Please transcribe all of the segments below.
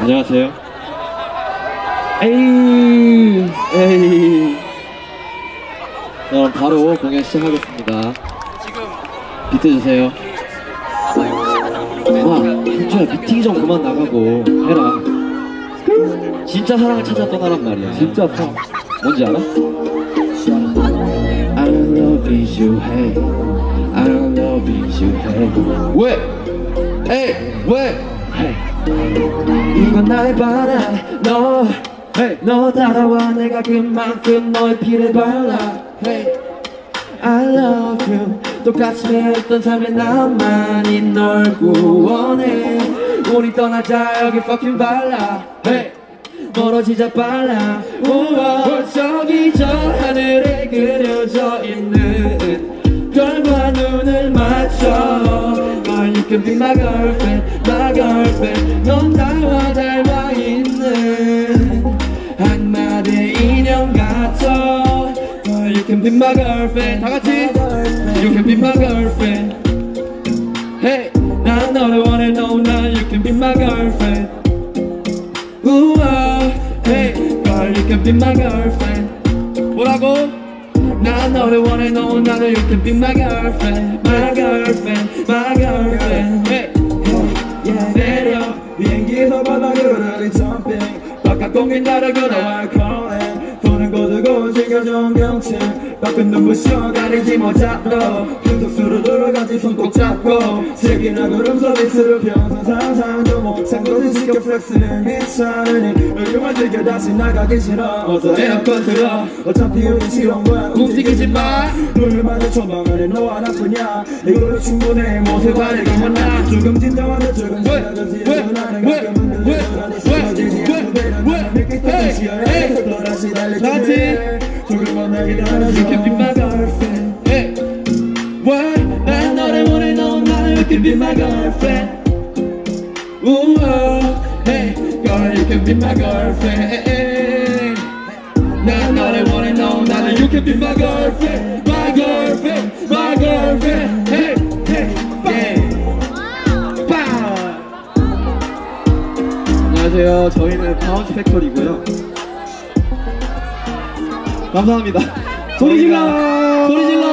안녕하세요. 에이. 그럼 바로 공연 시작하겠습니다. 비트 주세요. 한주야 미팅 좀 그만 나가고 해라. 진짜 사랑을 찾아 떠나란 말이야. 진짜 사랑 뭔지 알아? I don't love you, hey. I don't love you, hey. 왜? 에이 왜? Hey. 이건 나의 바람 너 hey. 너 따라와 내가 그만큼 너의 피를 발라 hey. I love you 똑같이 했던 삶에 나만이 널 구원해 우리 떠나자 여기 fucking 발라 hey. 멀어지자 빨라 우와 저기 저 하늘에 그려져 있는 별과 눈을 맞춰 Girl you can be my girlfriend my girlfriend 넌 나와 닮아있는 한마디 인형 같아 Girl you can be my girlfriend 다같이 You can be my girlfriend Hey 난 너를 원해 no 난 You can be my girlfriend 우와 Hey Girl you can be my girlfriend 뭐라고? 난 너를 원해 no 나는 You can be my girlfriend my girlfriend my girlfriend Hey yeah 내려 비행기에서 바닥으로 날린 jumping 바깥 공기 나르고 너와 calling 보는 거 두고 즐겨준 경치 밖은 눈부셔 가리지 못잡고 금속수로 돌아가지 손 꼭 잡고 색이나 구름 서비스로 평생 상상도 못한 것을 시켜 플렉스는 괜찮으니 얼굴만 즐겨 다시 나가기 싫어 어서 에어컨 틀어 어차피 우리 싫은 거야 움직이지 마 눈을 마주쳐봐 말해 너와 나쁘냐 이걸로 충분해 못해 바래기만 나 조금 진정한데 조금 생각은 지어도 나는 가끔은 들려도 쓰러지지 않고 배려나는 믿기 때문에 시야에서 또다시 달리기 위해 조금만 날 기다려 You can be my girlfriend hey. What? 난 너를 원해 넌 나는 You can be my girlfriend 우와 Hey Girl you can be my girlfriend 난 너를 원해 넌 나는 You can be my girlfriend My girlfriend My girlfriend Hey Hey Yeah 안녕하세요 저희는 파운드 팩토리고요 감사합니다. 소리 질러! 소리 질러!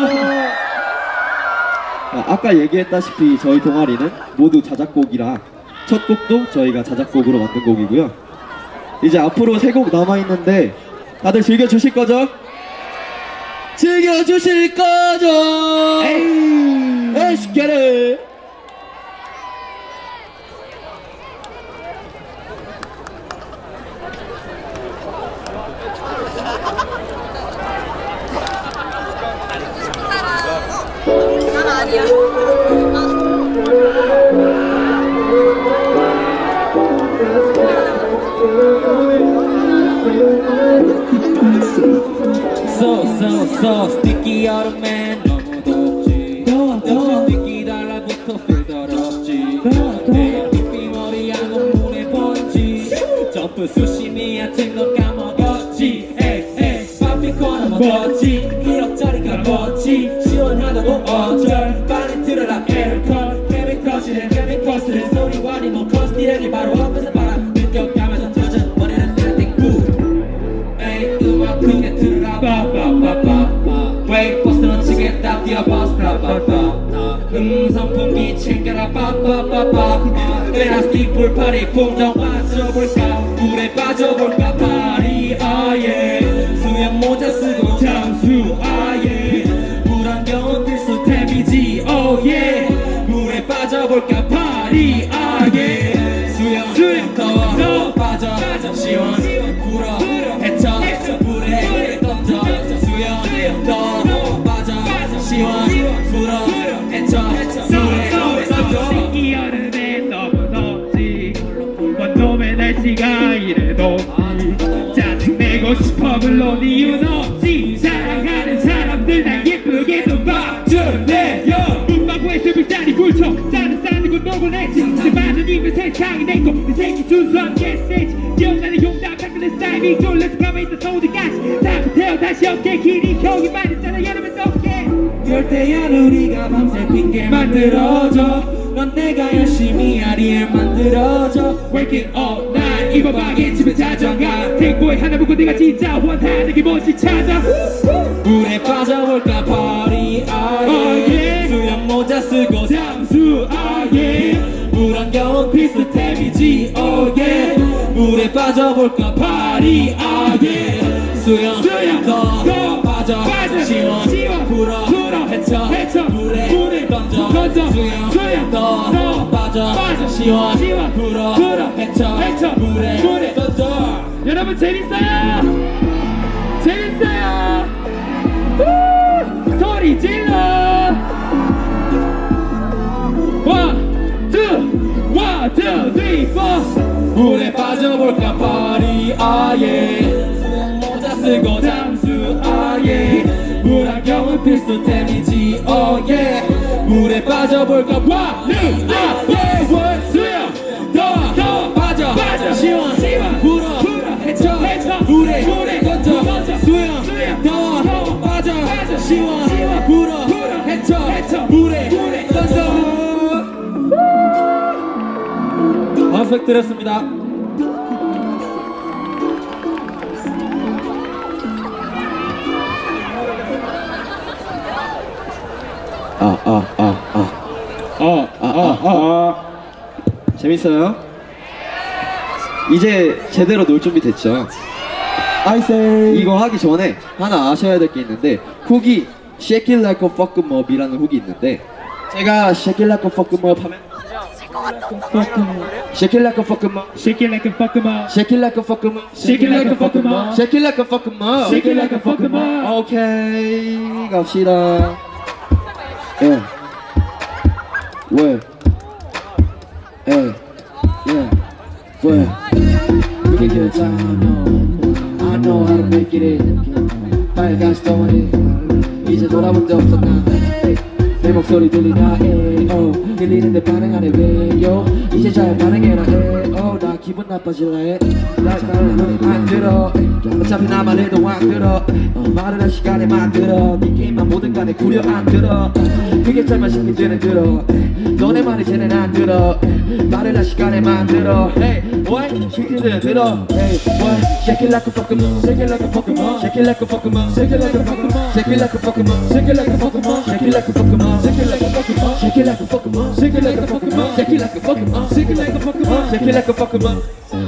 아까 얘기했다시피 저희 동아리는 모두 자작곡이라 첫 곡도 저희가 자작곡으로 만든 곡이고요. 이제 앞으로 3곡 남아있는데 다들 즐겨주실 거죠? 즐겨주실 거죠? 에이! Let's get it! So sticky autumn 너무 덥지 너무 sticky 달라붙어 feel 더럽지 내 빗비 머리하고 눈에 번지 점프 수심이 얕은 건 까먹었지 에이 바비콘 먹었지 1억짜리가 멋지 시원하다고 어쩔 빨리 틀어라 에어컨 케미커스는 케미커스는 소리와 리모 커스티라니 바로 앞에서 봐라 느껴가면서 젖은 머리는 땡땡 에이 음악 크게 틀어라 빠빠빠빠 웨이 버스는 치겠다 뛰어 버스 빠빠빠 음성풍기 챙겨라 빠빠빠빠 에라스틱 불파리 풍정 맞춰볼까 물에 빠져볼까 파리 아예 수영 모자 쓰고 잠수 아예 물안경 필수 탭이지 오예 물에 빠져볼까 파리 아예 수영 더워 빠져 시원 불어 헤쳐 불에 던져 수영 더워 빠져 시원 불어 헤쳐 불에 던져 새끼 여름에 너무 덥지 원놈의 날씨가 이래 덥지 짜증내고 싶어 물론 이유는 없지 사랑하는 사람들 날 예쁘게 좀 봐줄래요 문방구에서 물자리 굴쳐 싸는 곳 녹아냈지 내 많은 입을 세상이 내고 내 새끼 순수한 메시지 기억나는 용답 깎는 스타일이 졸라서 가만히 있던 소리까지 다 못해요 다시 어깨 길이 형이 말했잖아 여름엔 덥게 열대야 우리가 밤새 핑계 만들어줘 넌 내가 열심히 아리엘 만들어줘 Working all night 이번 방에 집에 자전가 택보이 하나 보고 내가 진짜 원하는 게 뭔지 찾아 물에 빠져볼까 party yeah. 수영 모자 쓰고 잠수 yeah. 물안경은 필수템이지 oh yeah. 물에 빠져볼까 party yeah. 수영 더 빠져 시원 불어 헤쳐 물에 던져 수영 더 빠져 시원 불어 헤쳐 물에 던져 여러분 재밌어요? 재밌어요? 소리 질러 One, two, three, four 물에 빠져볼까 party yeah. 수영 모자 쓰고 잠수 yeah. 물안경은 필수템이지 oh yeah. 물에 빠져볼까 one, yeah. 수영 더 빠져 시원 불어 헤쳐 물에 던져 수영 더 빠져 시원 불어 헤쳐 물에 던져 퍼펙트 드렸습니다. 재밌어요? 이제 제대로 놀 준비 됐죠? 이거 하기 전에 하나 아셔야 될 게 있는데 훅이 Shake it like a fucking mob이라는 훅이 있는데 제가 Shake it like a fucking mob 하면 Shake it like a fucking mob Shake it like a fucking mob Shake it like a fucking mob Shake it like a fucking mob Shake it like a fucking mob Shake it like a fucking mob 오케이 갑시다 왜 왜 Take your time I know how to make it 빨간 스토리 이제 돌아본 적 없어 내 목소리 들리나 들리는데 반응 안 해 왜요 이제 잘 반응해라 나 기분 나빠질래 안 들어 어차피 나만 해도 안 들어 말을 할 시간에 만들어 네 게임만 뭐든 간에 구려 안 들어 그게 잘만 시키지는 들어 너네 말이 쟤는 안 들어 말을 할 시간에 만들어 Hey what 시키지는 들어 Hey what Shake it like a fucking moon Shake it like a fucking moon Shake it like a fucking moon Shake it like a fucking moon Shake it like a fucking moon Shake it like a fucking moon Shake it like a fucking moon Shake it like a fucking moon Shake it like a fucking moon Shake it like a fucking moon Shake it like a fucking moon Shake it like a fucking moon Shake it like a fucking moon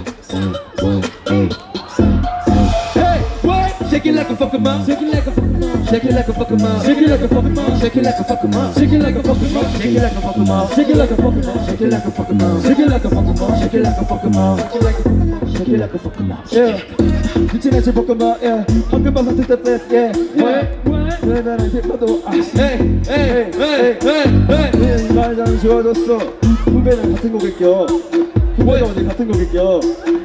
Hey what Shake it like a fucking moon Shake it like a fucking moon Shake it like a fucking moon Shake it like a fucking moon Shake it like a fucking moon Shake it like a fucking moon Shake it like a fucking moon Shake it like a fucking moon Shake it like a fucking moon Shake it like a fucking moon Shake it like a fucking moon Shake it like a fucking moon Yeah 미친의 볶음밥 Yeah 황금밥 같은 때 best Yeah 왜 나는 힙합도 Hey 말장 지워줬어 후배는 같은 곡일게요 후배가 어디 같은 곡일게요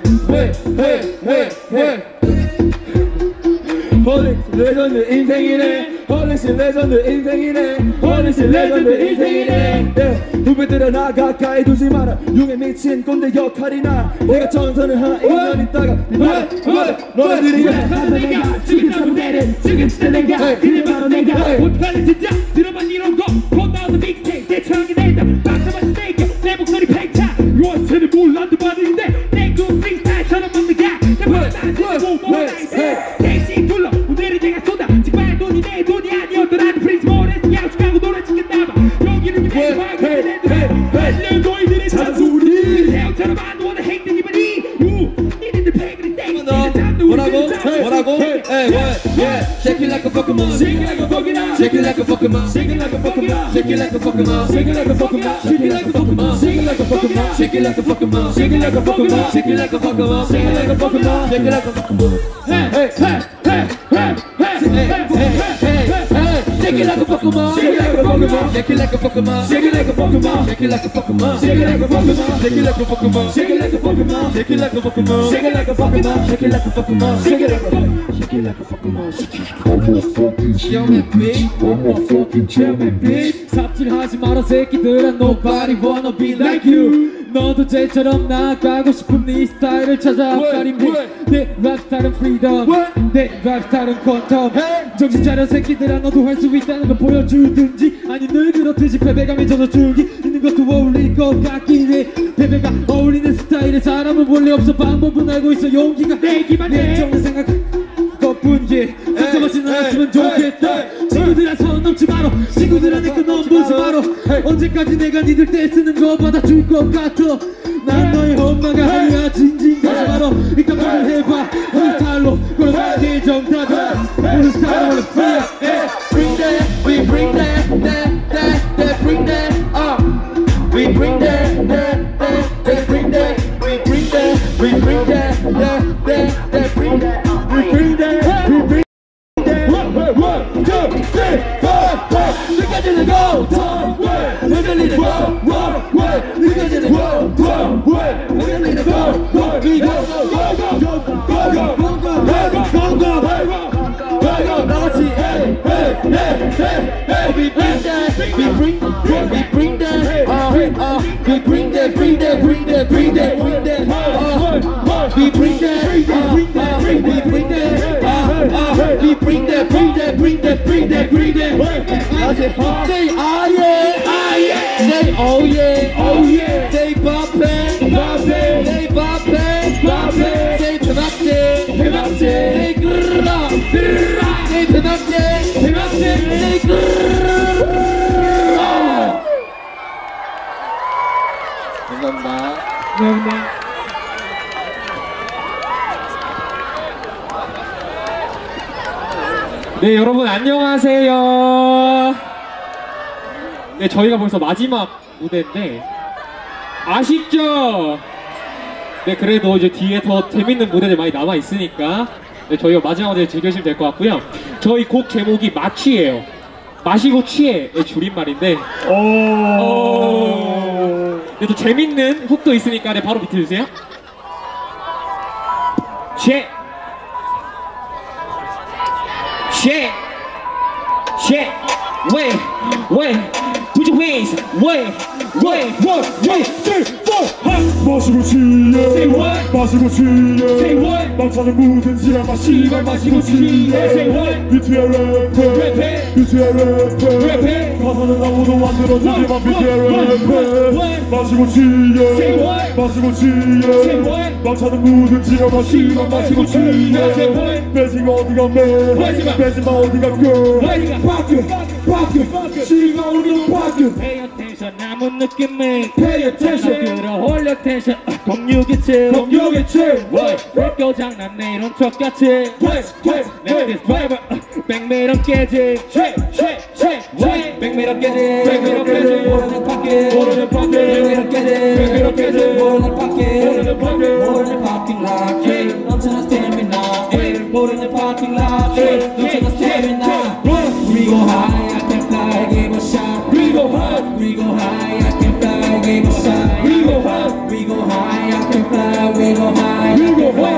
홀릭스 레전드 인생이네 홀릭스 레전드 인생이네 홀릭스 레전드 인생이네 후배들아 나 가까이 두지 마라 융에 미친 꼰대 역할이나 내가 전선을 한 2년 있다가 너희들이 내가 죽인다고 내는 지금 진짜 내가 그래 바로 내가 못하는 진짜 들어본 이런 거 폰다운드 믹스테이프 대처하게 된다 박사만 스테이크 내 목소리 팽창 요한테는 몰라도 받는데 내그 프리스타일처럼 만든 가내 바닥에 못 대신 불러 오늘은 내가 쏜다 직발 돈이 내 돈이 아니었더라도 프리즈 모레스 야식하고 노래 지켰나봐 여기는 유해와 그래 너희들의 잔소리 태양처럼 안 원해 행동 기분이 니네들 패그리 땡 뭐라고? Hey what? Yeah Shake it like a fucking moon Shake it like a fucking moon Shake it like a fucking moon Shake it like a fucking moon Shake it like a fucking moon Shake it like a fucking moon Shake it like a fucking moon Shake it like a fucking moon Shake it like a fucking moon Shake it like a fucking moon Shake it like a fucking moon Shake it like a fucking moon Shake it like a fucking moon Hey Shake it like a fucking moon Shake it like a fucking moon Shake it like a fucking moon Shake it like a fucking moon Shake it like a fucking moon Shake it like a fucking moon Shake it like a fucking moon Shake it like a fucking moon Shake it like a fucking moon Shake it like a fucking moon Shake it like a fucking moon Shake it like a fucking moon I'm a fucking champion bitch 삽질하지 마라 새끼들아 Nobody wanna be like you 너도 쟤처럼 나아가고 싶은 네 스타일을 찾아 앞가림 내 랩 스타일은 freedom 내 랩 스타일은 quantum 정신 차려 새끼들아 너도 할 수 있다는 걸 보여주든지 아니 늘 그렇듯이 패배감에 젖어 줄기 입는 것도 어울릴 것 같긴 해. 베베가 어울리는 스타일에 사람은 원래 없어. 방법은 알고 있어. 용기가 내기만 해. 정말 생각 것뿐이지. 상처받진 않았으면 좋겠다. 친구들아 선 넘지 마라. 친구들아 내 거 넘보지 마라. 언제까지 내가 니들 때 쓰는 거 받아줄 것 같아. 난 너의 엄마가 아니야. 징징 가지 마라. 일단 말을 해봐. 우리 스타일로 걸어가기 정답이야. 우리 스타일로 원래 free. Bring that, we bring that, bring that, we bring that, bring that, we bring that, we bring that, bring that, we bring that, we bring that. 1, 2, 3, 4, 5. 끝까지는 go, 흔들리는 go, 끝까지는 go, 흔들리는 go, we go, 나같이 we bring that, we bring that, we bring that, we bring that, bring that, bring that, bring that, bring that, we bring that, we bring that, we bring that, we bring that, bring that, bring that, bring that, bring that. Say ah yeah, say oh yeah, oh yeah, say bape, say bape, say penalty, say grrra, say penalty, say grrra. 감사합니다. 네, 여러분 안녕하세요. 네, 저희가 벌써 마지막 무대인데 아쉽죠? 네, 그래도 이제 뒤에 더 재밌는 무대들 많이 남아 있으니까 네, 저희가 마지막 무대 즐겨주시면 될 것 같고요. 저희 곡 제목이 마취예요. 마시고 취해의 줄임말인데 네, 또 재밌는 훅도 있으니까 네, 바로 밑에 주세요. Shake, wait, put your hands, wait, 1, 2, 3, 4. 마시고 취해. Say what? 마시고 취해. Say what? 막차는 묻은 지랄 마시고 취해. Say what? 뷰티의 랩해. 뷰티의 랩해. 가사는 아무도 안 들어주지만 뷰티의 랩해. 마시고 취해. Say what? 마시고 취해. Say what? 막차는 묻은 지랄 마시고 취해. Say what? 빼지마 어디가 맨. 빼지마 어디가 끝. 바뀌어. 시가 오면 바뀌어. Pay attention, 남은 느낌이 Pay attention. 끌어올려 텐션 공유기체 학교 장난 내일 훔쳐같이 내 디스 드라이버 백미러 깨지 백미러 깨지 모르는 밖에 백미러 깨지 모르는 파킹 락 넘치는 스태미나 모르는 파킹 락 넘치는 스태미나 We go high, I can fly, give a shot. We go high, I can fly, give a shot. We go high, I can fly, we go high, I can fly,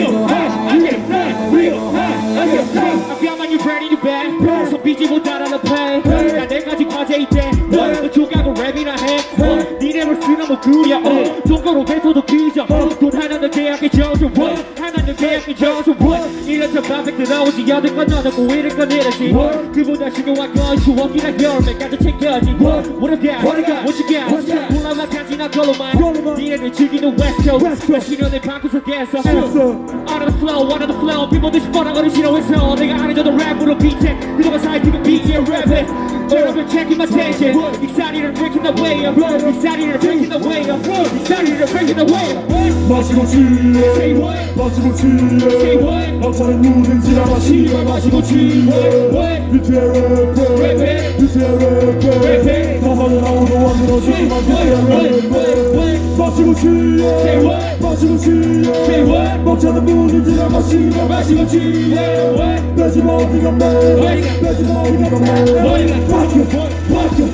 I can fly. I got my new brand in your bag. So 비지 못하는 play. 나 내까지 과제 있대. 너 조각을 랩이나 해. 니네를 쓰는 뭐 그려. 동거로 뱉어도 그저. 돈 하나는 계약의 저주. 하나는 계약의 저주. 이래서 밤새 들어오지 여덟 건 너는 고이를 꺼내려지. 그보다 중요한 건 추억이나 열매까지 챙겨지. What I got, what you got. 올라가지 나 걸어만. 니네를 즐기는 West Coast. 몇 년의 방구석에서. Out of the flow. 비모들 싶어라고는 싫어해서. 내가 안 해줘도 랩으로 비체. 그동안 사이트가 비지에 랩해. 여러분 checking my tension. Excited breaking the way up. Excited breaking the way up. Excited breaking the way up. 마시고 취해. Say what? 마시고 취해. Say what? 막차는 묻은 지랄 마시고 취해. 뷰티의 랩해. 가사는 아무도 안 들어주지만 뷰티의 랩해. 마시고 취해. Say what? 마시고 취해. Say what? 막차는 묻은 지랄 마시고 취해. 빼지마 어디가 맨. 빼지마 어디가 맨. 바뀌어.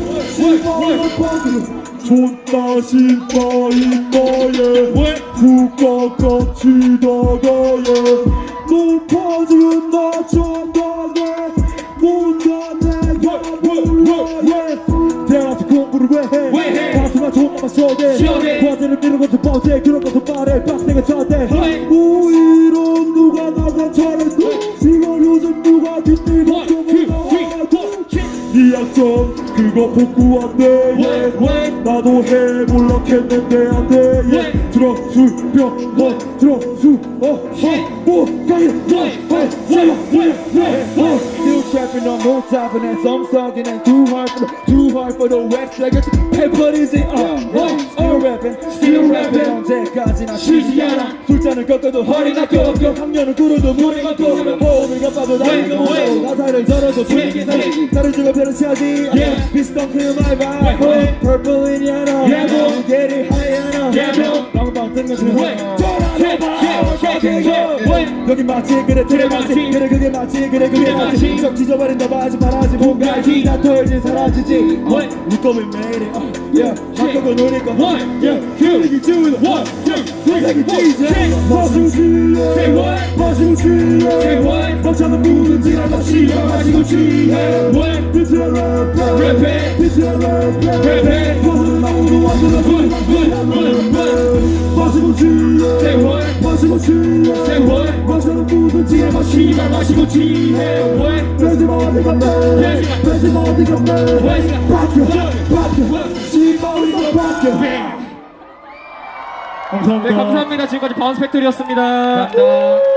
존나 신바인 거에 훅 꺾어치다가에 높아지는 나 전방에 뭔가 내가 몰라해 대학교 공부를 왜 해 가수가 존나 쇼대 과제를 미루는 것도 뻔해 그런 것도 말해 빡세게 쳐대 이런 누가 나와 잘했고 이걸 요즘 누가 뒷뒤로 좀 네 약점 이거 복구 안돼 yeah. 나도 해볼락했는데 안돼 yeah. 들어수병 들어수 Still trapping on no topping and some talking and too hard for the wax like it's everybody's in Still rapping 언제까지나 쉬지 않아 술잔을 꺾어도 허리가 꺾여 학년을 뚫어도 물이 막고 호흡을 갚아도 나이가 나사를 절어도 분위기 살리지 다른 주가 변하지 비슷한 그 말 봐 Purple in yellow Get it high yellow 방방 뜬 것은 여기 맞지 그래 틀에 맞지 그래 그게 맞지 그래 그게 맞지 적 지져버린다 바지 바라지 뭔가 다 털지 사라지지 네 꿈이 매일이 바꿔도 노니까 분위기 주는 분위기 찢어 마시고 취해 마시고 취해 벅차는 무슨 지랄 마시고 취해 This is a rap This is a rap 벗어는 아무도 완전한 마시고 취해 마시고 취해 마시는 무슨 지랄 마시고 취해 빼지마 어디 갔네 빼지마 어디 갔네 바뀌어 씨발이가 바뀌어 감사합니다. 네, 감사합니다. 지금까지 바운스 팩토리였습니다. 감사합니다.